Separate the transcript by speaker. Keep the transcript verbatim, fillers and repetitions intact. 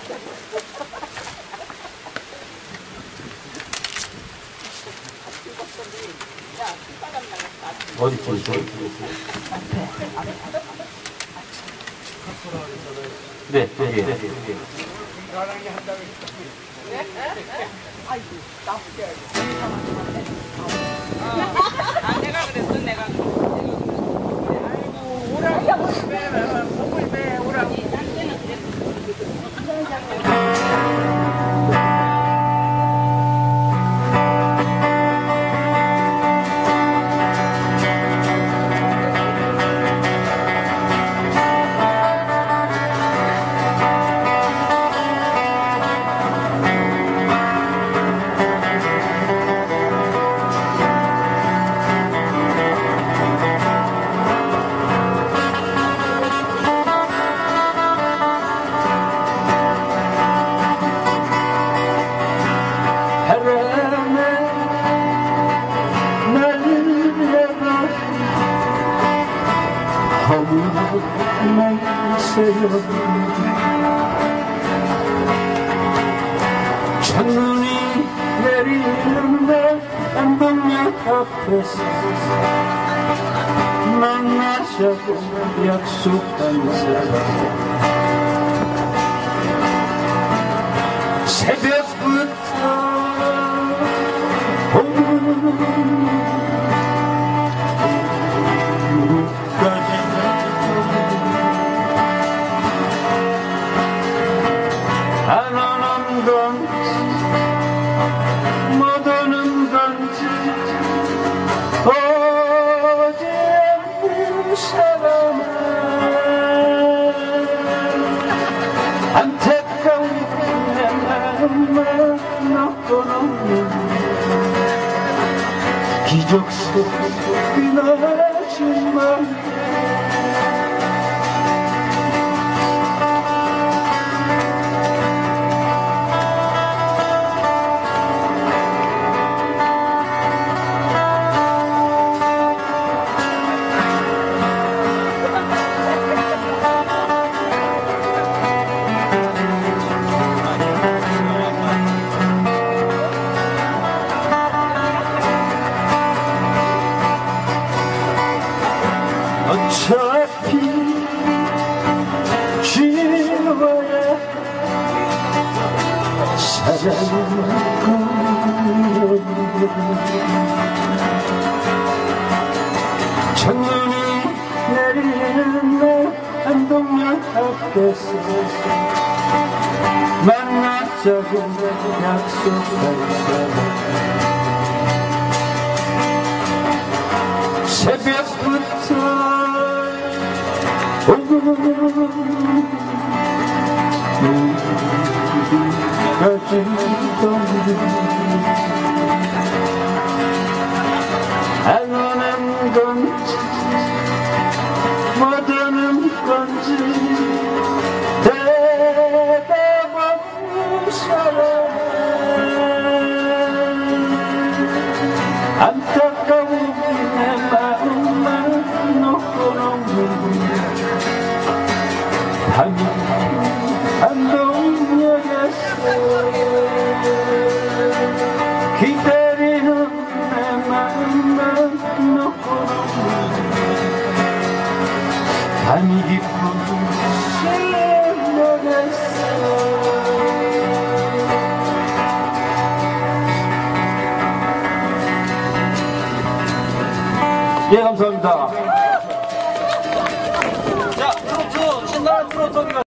Speaker 1: 어디 있지? 어디 있지? 네, 네, 네. 네.
Speaker 2: 아, 내가 그랬어, 내가. 아이고, 오라기. 목을 매, 오라기. 딴 데는 그랬어.
Speaker 1: 첫눈이 내리는 날 안동역 앞에서 만나자고 약속한 사람 새벽부터 안 오는 건지 못 오는 건지 오지 않는 사람은 안타까운 내 마음만 놓고 놓는 기적 속이 나지만 어차피 지워야 사랑은 첫눈이 내리는 날 안동역 앞에서 만나자고 약속한 사람 새벽부터 안 오는 건지 못 오는 건지 대답 없는 사람 안타까운 내 마음만 놓고 놓는 밤이 안동역에서 기다리는 내 마음만 놓고 놓는 밤이 깊은 실력에서 예, 감사합니다.
Speaker 3: 자, 트로트, 신나는 트로트